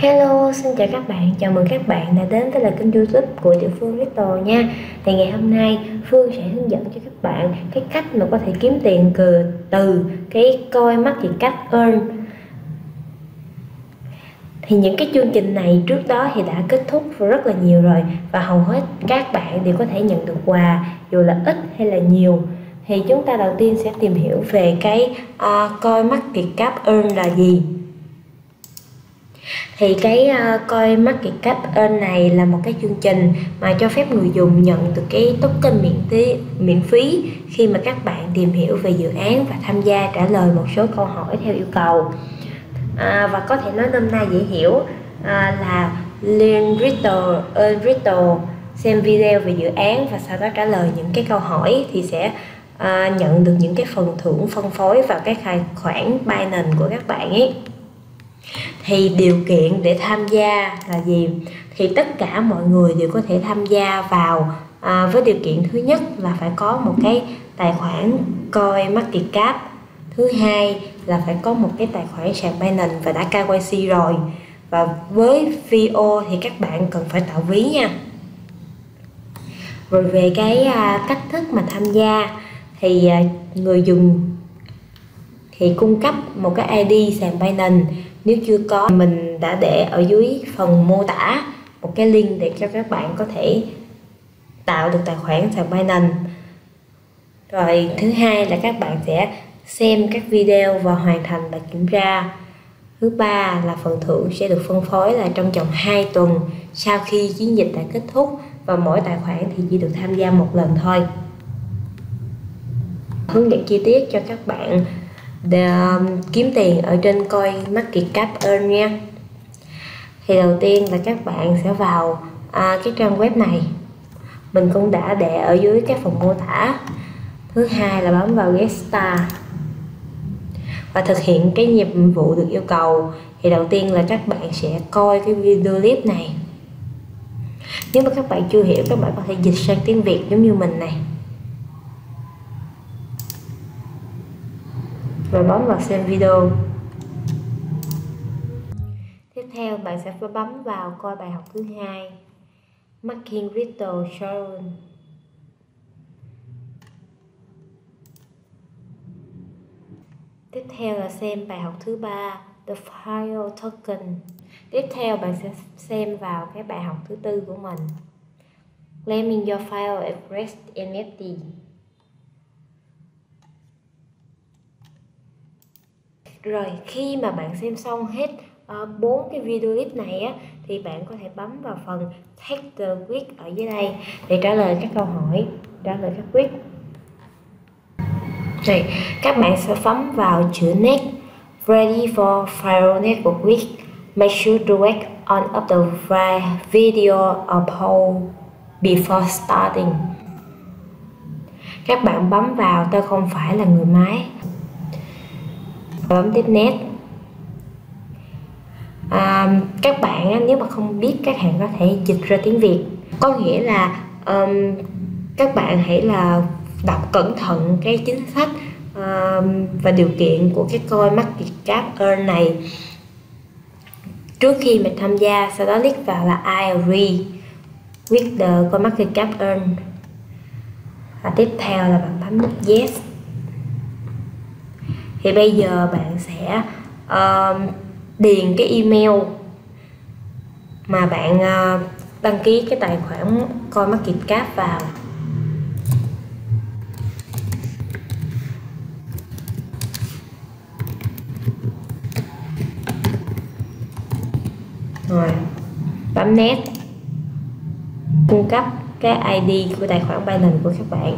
Hello, xin chào các bạn, chào mừng các bạn đã đến với là kênh YouTube của Tiểu Phương Little nha. Thì ngày hôm nay Phương sẽ hướng dẫn cho các bạn cái cách mà có thể kiếm tiền từ cái coin market cap earn. Thì những cái chương trình này trước đó thì đã kết thúc rất là nhiều rồi, và hầu hết các bạn đều có thể nhận được quà dù là ít hay là nhiều. Thì chúng ta đầu tiên sẽ tìm hiểu về cái coin market cap earn là gì. Thì cái coin market cap earn này là một cái chương trình mà cho phép người dùng nhận được cái token miễn phí khi mà các bạn tìm hiểu về dự án và tham gia trả lời một số câu hỏi theo yêu cầu. Và có thể nói nôm na dễ hiểu là learn riddle, earn riddle, xem video về dự án và sau đó trả lời những cái câu hỏi thì sẽ nhận được những cái phần thưởng phân phối vào cái tài khoản Binance của các bạn ấy. Thì điều kiện để tham gia là gì? Thì tất cả mọi người đều có thể tham gia vào với điều kiện thứ nhất là phải có một cái tài khoản coin market cap, thứ hai là phải có một cái tài khoản sàn Binance và đã KYC rồi, và với VO thì các bạn cần phải tạo ví nha. Rồi về cái cách thức mà tham gia thì người dùng thì cung cấp một cái ID sàn Binance. Nếu chưa có, mình đã để ở dưới phần mô tả một cái link để cho các bạn có thể tạo được tài khoản sàn Binance. Rồi thứ hai là các bạn sẽ xem các video và hoàn thành bài kiểm tra. Thứ ba là phần thưởng sẽ được phân phối là trong vòng 2 tuần sau khi chiến dịch đã kết thúc, và mỗi tài khoản thì chỉ được tham gia một lần thôi. Hướng dẫn chi tiết cho các bạn để kiếm tiền ở trên coin market cap earn nha. Thì đầu tiên là các bạn sẽ vào cái trang web này, mình cũng đã để ở dưới cái phần mô tả. Thứ hai là bấm vào Get Start và thực hiện cái nhiệm vụ được yêu cầu. Thì đầu tiên là các bạn sẽ coi cái video clip này. Nếu mà các bạn chưa hiểu, các bạn có thể dịch sang tiếng Việt giống như mình này, rồi bấm vào xem video. Tiếp theo bạn sẽ phải bấm vào coi bài học thứ hai, Marking Riddle Shown. Tiếp theo là xem bài học thứ ba, The File Token. Tiếp theo bạn sẽ xem vào cái bài học thứ tư của mình, Claiming Your File Address NFT. Rồi khi mà bạn xem xong hết 4 cái video clip này á, thì bạn có thể bấm vào phần Take the quiz ở dưới đây để trả lời các câu hỏi, trả lời các quiz. Rồi các bạn sẽ bấm vào chữ Next, Ready for File Network Quiz. Make sure to work on up the video or poll before starting. Các bạn bấm vào Tôi không phải là người máy, bấm tiếp Next. Các bạn nếu mà không biết, các bạn có thể dịch ra tiếng Việt, có nghĩa là các bạn hãy là đọc cẩn thận cái chính sách và điều kiện của cái coin market cap earn này trước khi mình tham gia. Sau đó click vào là I agree with the coin market cap earn, và tiếp theo là bạn bấm nút yes. Thì bây giờ bạn sẽ điền cái email mà bạn đăng ký cái tài khoản coin market cap vào. Rồi bấm Next, cung cấp cái ID của tài khoản Binance của các bạn.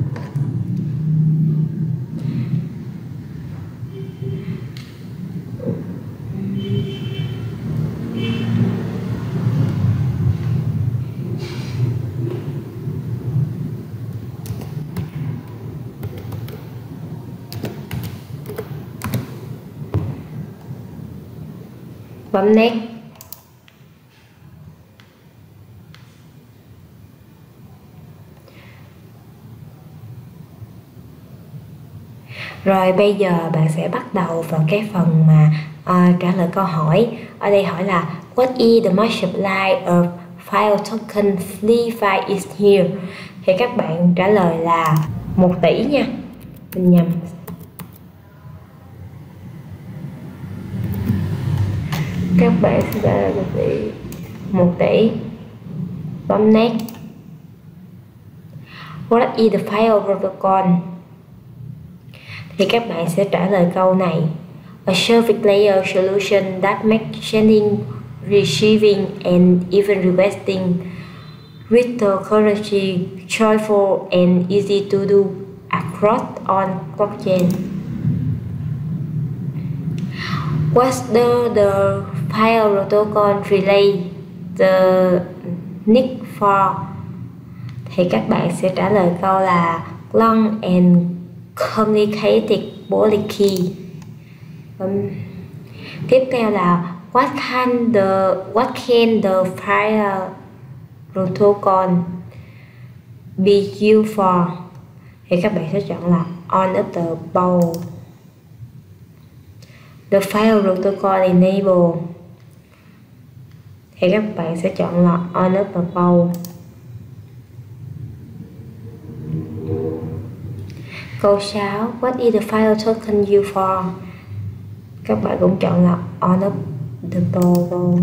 Bấm Next. Rồi bây giờ bạn sẽ bắt đầu vào cái phần mà trả lời câu hỏi. Ở đây hỏi là what is the market supply of file token free file is here? Thì các bạn trả lời là 1 tỷ nha, mình nhầm. Các bạn sẽ trả lời 1 tỷ. Bấm next. What is the file protocol? Thì các bạn sẽ trả lời câu này. A service layer solution that makes sending, receiving and even requesting cryptocurrency joyful and easy to do across on blockchain. What's the file protocol relay the need for? Thì các bạn sẽ trả lời câu là long and complicated polykey. Tiếp theo là what can the file protocol be used for? Thì các bạn sẽ chọn là on of the bowl. The file protocol enable. Thì các bạn sẽ chọn là on of the bowl. Câu 6. What is the file token used for? Các bạn cũng chọn là on of the bowl.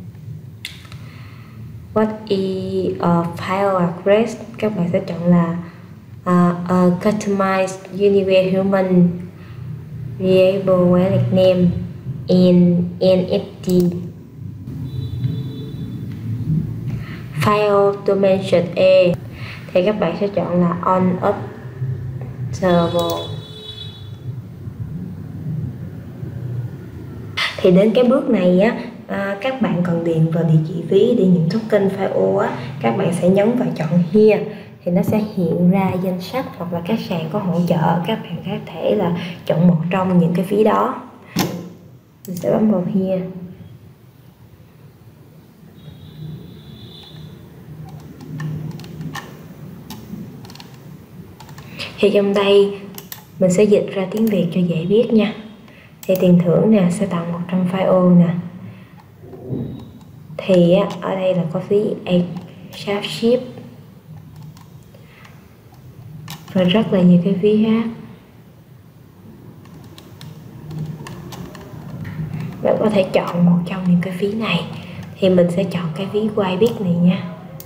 What is a file address? Các bạn sẽ chọn là a customized unique human reliable wallet name in NFT. File dimension A. Thì các bạn sẽ chọn là on of server. Thì đến cái bước này á, các bạn cần điền vào địa chỉ ví để nhận token FIO á, các bạn sẽ nhấn vào chọn here thì nó sẽ hiện ra danh sách hoặc là các sàn có hỗ trợ. Các bạn có thể là chọn một trong những cái phí đó. Mình sẽ bấm vào here. Thì trong đây mình sẽ dịch ra tiếng Việt cho dễ biết nha. Thì tiền thưởng nè sẽ tặng 100 FIO nè. Thì ở đây là có phí sharp ship và rất là nhiều cái phí khác. Bạn có thể chọn một trong những cái phí này. Thì mình sẽ chọn cái phí Bybit này nha.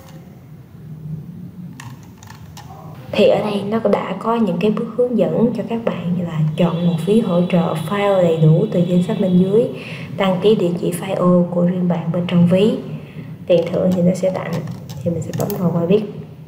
Thì ở đây nó đã có những cái bước hướng dẫn cho các bạn như là chọn một phí hỗ trợ file đầy đủ từ danh sách bên dưới, đăng ký địa chỉ FIO của riêng bạn bên trong ví, tiền thưởng thì nó sẽ tặng. Thì mình sẽ bấm vào Bybit.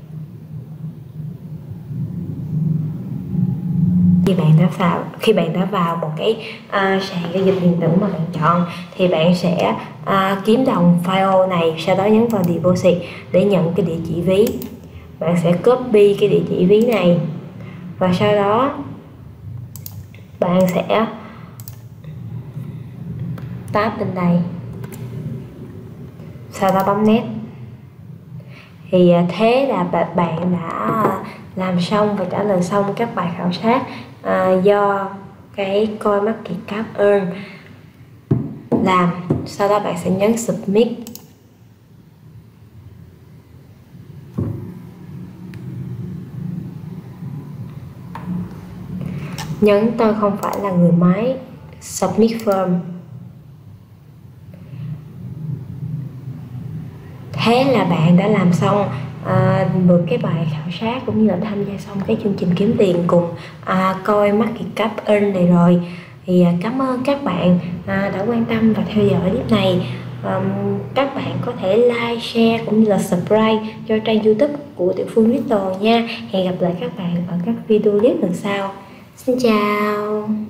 Khi bạn đã vào một cái sàn giao dịch điện tử mà bạn chọn thì bạn sẽ kiếm đồng FIO này, sau đó nhấn vào deposit để nhận cái địa chỉ ví. Bạn sẽ copy cái địa chỉ ví này và sau đó bạn sẽ tap lên đây, sau đó bấm next. Thì thế là bạn đã làm xong và trả lời xong các bài khảo sát do cái CoinMarketCap Earn làm. Sau đó bạn sẽ nhấn submit. Nhấn tôi không phải là người máy, submit form. Thế là bạn đã làm xong được cái bài khảo sát cũng như là tham gia xong cái chương trình kiếm tiền cùng CoinMarketCap Earn này rồi. Thì cảm ơn các bạn đã quan tâm và theo dõi clip này. Các bạn có thể like, share cũng như là subscribe cho trang YouTube của Tiểu Phương Crypto nha. Hẹn gặp lại các bạn ở các video clip lần sau. Xin chào.